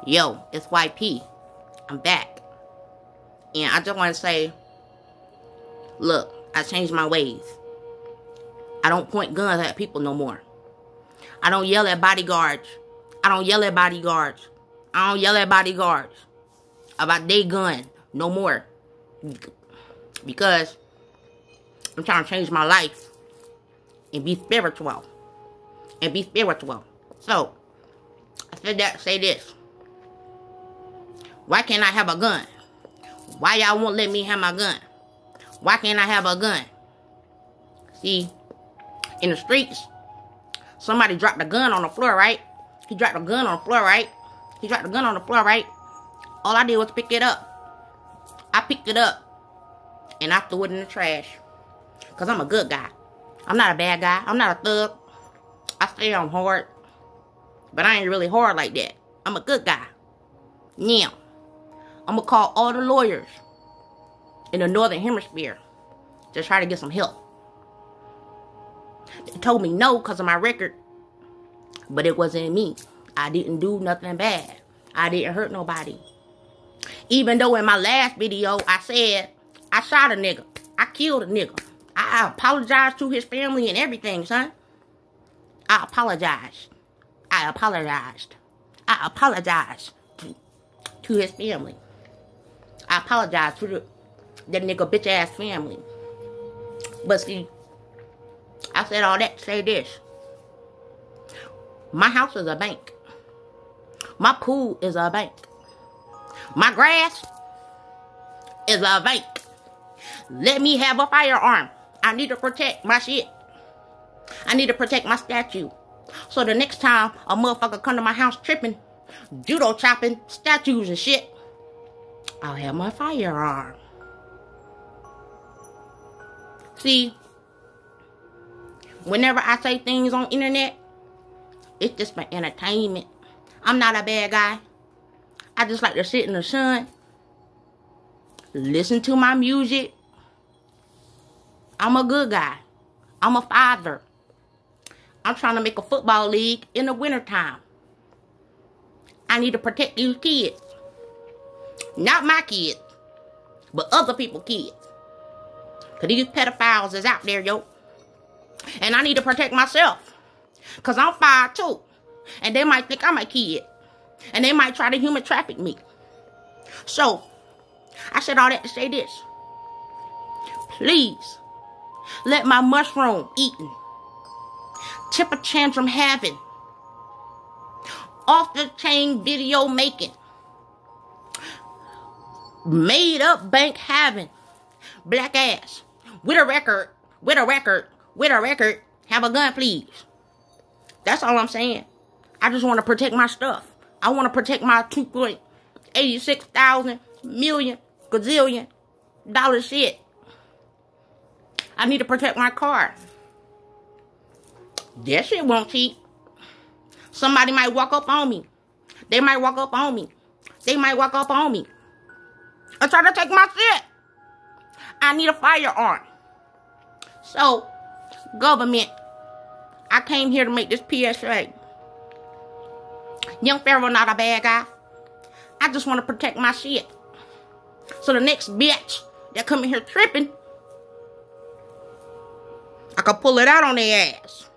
Yo, it's YP. I'm back. And I just want to say, look, I changed my ways. I don't point guns at people no more. I don't yell at bodyguards. I don't yell at bodyguards about their gun no more. Because I'm trying to change my life and be spiritual. So, I said that to say this. Why can't I have a gun? Why y'all won't let me have my gun? Why can't I have a gun? See, in the streets, somebody dropped a gun on the floor, right? He dropped a gun on the floor, right? All I did was pick it up. I picked it up, and I threw it in the trash. Because I'm a good guy. I'm not a bad guy. I'm not a thug. I say I'm hard, but I ain't really hard like that. I'm a good guy. Now, I'm going to call all the lawyers in the Northern Hemisphere to try to get some help. They told me no because of my record, but it wasn't me. I didn't do nothing bad. I didn't hurt nobody. Even though in my last video, I said I shot a nigga. I killed a nigga. I apologized to his family and everything, son. I apologized to his family. I apologize to that nigga bitch ass family. But see, I said all that to say this. My house is a bank. My pool is a bank. My grass is a bank. Let me have a firearm. I need to protect my shit. I need to protect my statue. So the next time a motherfucker come to my house tripping, judo chopping statues and shit, I'll have my firearm. See, whenever I say things on internet, it's just for entertainment. I'm not a bad guy. I just like to sit in the sun, listen to my music. I'm a good guy. I'm a father. I'm trying to make a football league in the wintertime. I need to protect these kids. Not my kids, but other people's kids. Because these pedophiles is out there, yo. And I need to protect myself. Because I'm 5'2". And they might think I'm a kid. And they might try to human traffic me. So, I said all that to say this. Please, let my mushroom eating, temper tantrum having, off the chain video making, made up bank having, black ass, with a record, have a gun, please. That's all I'm saying. I just want to protect my stuff. I want to protect my $2.86 million gazillion dollar shit. I need to protect my car. That shit won't cheap. Somebody might walk up on me. They might walk up on me. And try to take my shit. I need a firearm. So, government, I came here to make this PSA. Young Pharaoh not a bad guy. I just want to protect my shit. So the next bitch that come in here tripping, I can pull it out on their ass.